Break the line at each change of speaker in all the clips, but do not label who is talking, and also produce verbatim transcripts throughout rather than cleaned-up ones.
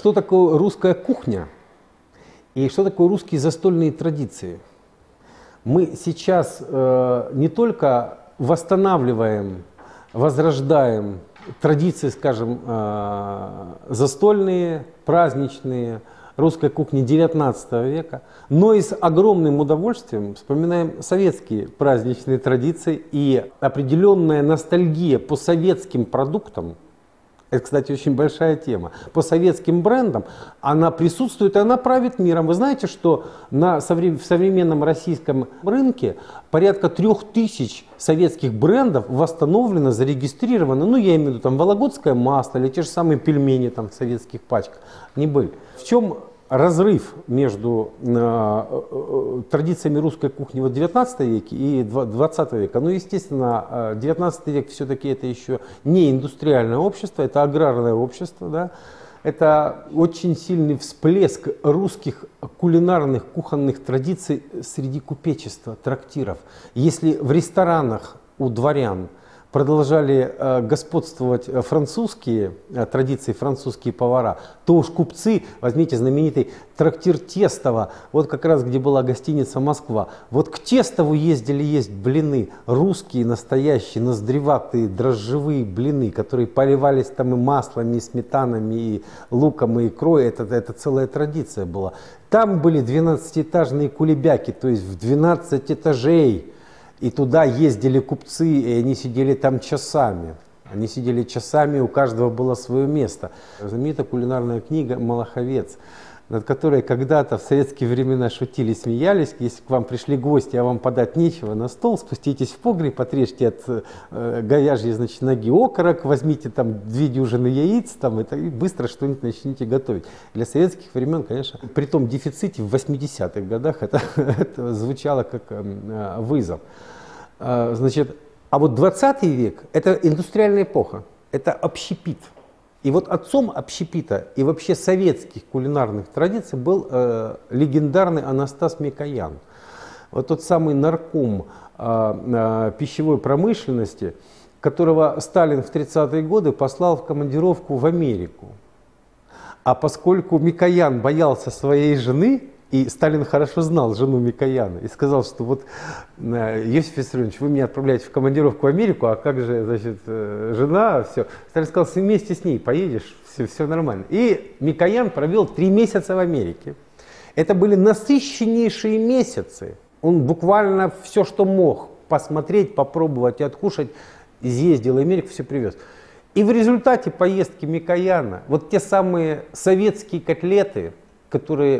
что такое русская кухня и что такое русские застольные традиции. Мы сейчас э, не только восстанавливаем, возрождаем традиции, скажем, э, застольные, праздничные, русской кухни девятнадцатого века, но и с огромным удовольствием вспоминаем советские праздничные традиции, и определенная ностальгия по советским продуктам, это, кстати, очень большая тема, по советским брендам, она присутствует, и она правит миром. Вы знаете, что на, в современном российском рынке порядка трех тысяч советских брендов восстановлено, зарегистрировано, ну, я имею в виду, там, вологодское масло или те же самые пельмени там в советских пачках, они были. В чем разрыв между э, э, традициями русской кухни в девятнадцатом веке и двадцатого века? Ну, естественно, девятнадцатый век все-таки это еще не индустриальное общество, это аграрное общество, да? Это очень сильный всплеск русских кулинарных кухонных традиций среди купечества, трактиров. Если в ресторанах у дворян продолжали э, господствовать французские э, традиции, французские повара, то уж купцы, возьмите знаменитый трактир Тестово, вот как раз где была гостиница «Москва», вот к Тестову ездили есть блины, русские, настоящие, ноздреватые, дрожжевые блины, которые поливались там и маслами, и сметанами, и луком, и икрой, это, это целая традиция была. Там были двенадцатиэтажные кулебяки, то есть в двенадцать этажей. И туда ездили купцы, и они сидели там часами. Они сидели часами, у каждого было свое место. Знаменитая кулинарная книга «Малаховец», над которой когда-то в советские времена шутили, смеялись. Если к вам пришли гости, а вам подать нечего на стол, спуститесь в погреб, отрежьте от э, говяжьей, значит, ноги окорок, возьмите там две дюжины яиц там, это, и быстро что-нибудь начните готовить. Для советских времен, конечно, при том дефиците в восьмидесятых годах это, это звучало как э, вызов. А, значит, а вот двадцатый век – это индустриальная эпоха, это общепит. И вот отцом общепита и вообще советских кулинарных традиций был э, легендарный Анастас Микоян. Вот тот самый нарком э, э, пищевой промышленности, которого Сталин в тридцатые годы послал в командировку в Америку. А поскольку Микоян боялся своей жены, и Сталин хорошо знал жену Микояна, и сказал, что вот, Иосиф Виссарионович, вы меня отправляете в командировку в Америку, а как же, значит, жена, все. Сталин сказал, вместе с ней поедешь, все, все нормально. И Микоян провел три месяца в Америке. Это были насыщеннейшие месяцы. Он буквально все, что мог, посмотреть, попробовать и откушать, изъездил в Америку, все привез. И в результате поездки Микояна, вот те самые советские котлеты, которые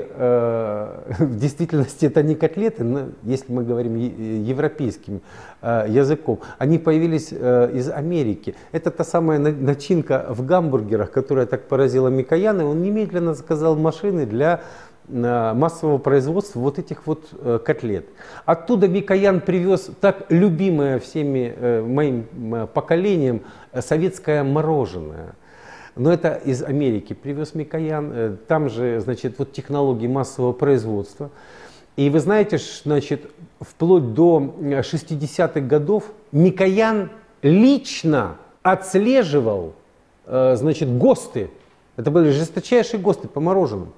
э, в действительности это не котлеты, но если мы говорим европейским э, языком, они появились э, из Америки. Это та самая начинка в гамбургерах, которая так поразила Микояна, и он немедленно заказал машины для э, массового производства вот этих вот э, котлет. Оттуда Микоян привез так любимое всеми э, моим э, поколением э, советское мороженое. Но это из Америки привез Микоян, там же, значит, вот технологии массового производства. И вы знаете, значит, вплоть до шестидесятых годов Микоян лично отслеживал, значит, ГОСТы. Это были жесточайшие ГОСТы по мороженому.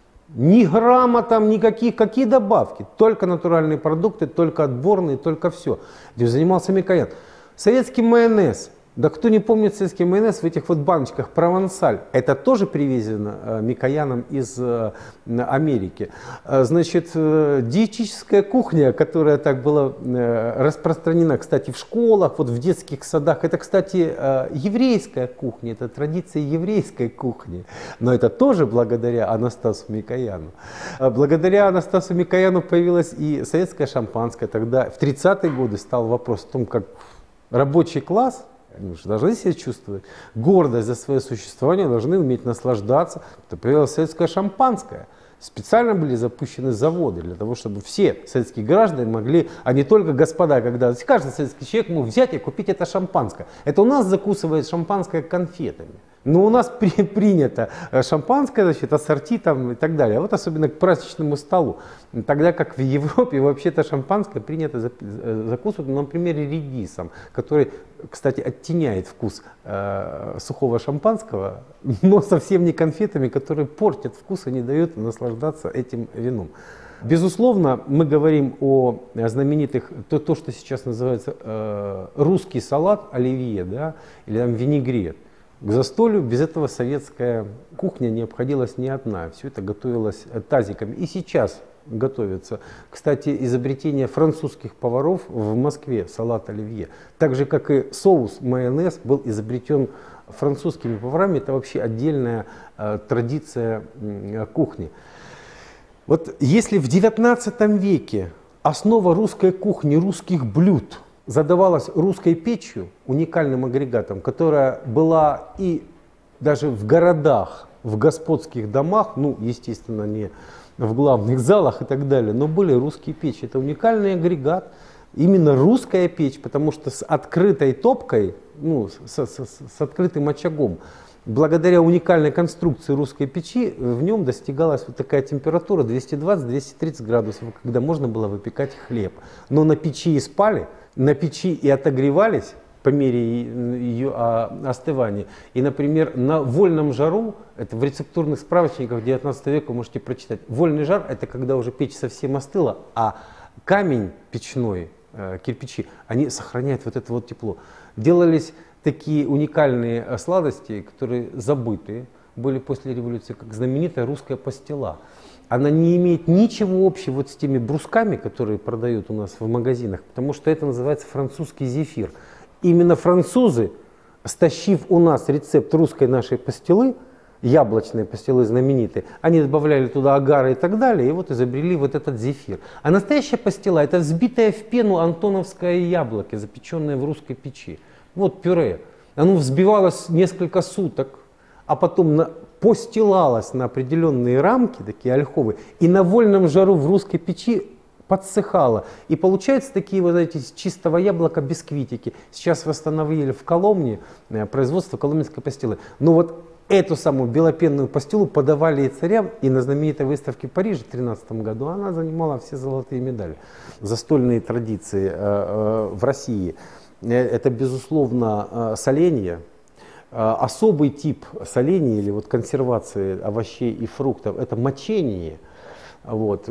Ни грамма там, никаких, какие добавки, только натуральные продукты, только отборные, только все. Этим занимался Микоян. Советский майонез. Да кто не помнит советский майонез в этих вот баночках «Провансаль», это тоже привезено э, Микояном из э, Америки. Э, значит, э, диетическая кухня, которая так была э, распространена, кстати, в школах, вот в детских садах, это, кстати, э, еврейская кухня, это традиция еврейской кухни. Но это тоже благодаря Анастасу Микояну. Э, благодаря Анастасу Микояну появилось и советское шампанское. Тогда в тридцатые годы стал вопрос о том, как рабочий класс, они же должны себя чувствовать гордость за свое существование, должны уметь наслаждаться. Это появилось советское шампанское. Специально были запущены заводы для того, чтобы все советские граждане могли, а не только господа, когда каждый советский человек мог взять и купить это шампанское. Это у нас закусывает шампанское конфетами. Но у нас при, принято шампанское, значит, ассорти там и так далее. А вот особенно к праздничному столу. Тогда как в Европе вообще-то шампанское принято закусывать, ну, например, редисом, который, кстати, оттеняет вкус э, сухого шампанского, но совсем не конфетами, которые портят вкус и не дают наслаждаться этим вином. Безусловно, мы говорим о знаменитых, то, то что сейчас называется э, русский салат, оливье, да, или там винегрет. К застолью без этого советская кухня не обходилась ни одна. Все это готовилось тазиками. И сейчас готовится. Кстати, изобретение французских поваров в Москве, салат оливье. Так же, как и соус майонез был изобретен французскими поварами. Это вообще отдельная э, традиция э, кухни. Вот если в девятнадцатом веке основа русской кухни, русских блюд задавалась русской печью, уникальным агрегатом, которая была и даже в городах, в господских домах, ну, естественно, не в главных залах и так далее, но были русские печи. Это уникальный агрегат, именно русская печь, потому что с открытой топкой, ну, с, с, с открытым очагом, благодаря уникальной конструкции русской печи, в нем достигалась вот такая температура двести двадцать — двести тридцать градусов, когда можно было выпекать хлеб. Но на печи и спали, на печи и отогревались по мере ее остывания. И, например, на вольном жару, это в рецептурных справочниках девятнадцатого века вы можете прочитать, вольный жар — это когда уже печь совсем остыла, а камень печной, кирпичи, они сохраняют вот это вот тепло. Делались такие уникальные сладости, которые забыты были после революции, как знаменитая русская пастила. Она не имеет ничего общего вот с теми брусками, которые продают у нас в магазинах, потому что это называется французский зефир. Именно французы, стащив у нас рецепт русской нашей пастилы, яблочные пастилы знаменитые, они добавляли туда агары и так далее, и вот изобрели вот этот зефир. А настоящая пастила — это взбитое в пену антоновское яблоко, запеченное в русской печи. Вот пюре. Оно взбивалось несколько суток, а потом на, постилалось на определенные рамки, такие ольховые, и на вольном жару в русской печи подсыхало. И получаются такие, вот знаете, из чистого яблока бисквитики. Сейчас восстановили в Коломне производство коломенской пастилы. Но вот эту самую белопенную пастилу подавали и царям, и на знаменитой выставке в Париже в две тысячи тринадцатом году она занимала все золотые медали. Застольные традиции э, э, в России — это, безусловно, соленье. Особый тип соления или вот консервации овощей и фруктов — это мочение. Вот.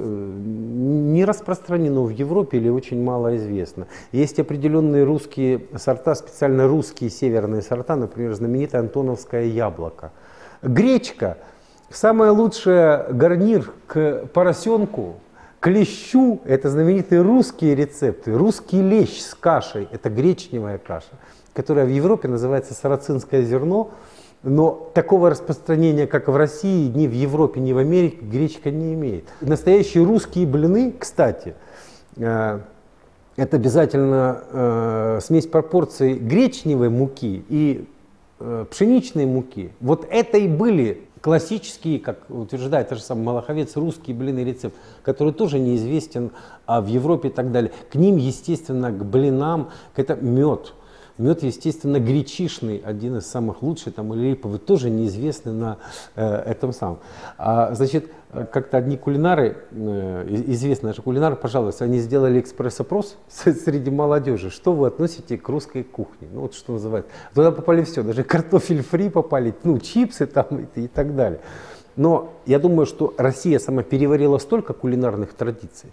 Не распространено в Европе или очень мало известно. Есть определенные русские сорта, специально русские северные сорта, например, знаменитое антоновское яблоко. Гречка — самый лучший гарнир к поросенку, к лещу. Это знаменитые русские рецепты. Русский лещ с кашей — это гречневая каша, которая в Европе называется сарацинское зерно. Но такого распространения, как в России, ни в Европе, ни в Америке, гречка не имеет. Настоящие русские блины, кстати, э, это обязательно э, смесь пропорций гречневой муки и э, пшеничной муки. Вот это и были классические, как утверждает тот же самый Малаховец, русские блины рецепт, который тоже неизвестен а в Европе и так далее. К ним, естественно, к блинам, это мед. Мед, естественно, гречишный, один из самых лучших, там, или липовый, тоже неизвестный на э, этом самом. А, значит, как-то одни кулинары, э, известные наши кулинары, пожалуйста, они сделали экспресс-опрос среди молодежи. Что вы относите к русской кухне? Ну, вот что называется. Туда попали все, даже картофель фри попали, ну, чипсы там и, и так далее. Но я думаю, что Россия сама переварила столько кулинарных традиций,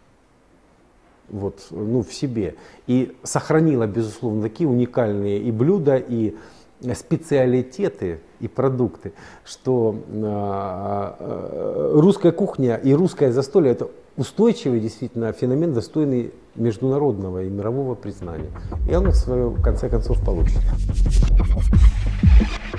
вот, ну, в себе, и сохранила, безусловно, такие уникальные и блюда, и специалитеты, и продукты, что э, э, русская кухня и русское застолье — это устойчивый действительно феномен, достойный международного и мирового признания. И оно свое, в конце концов, получит.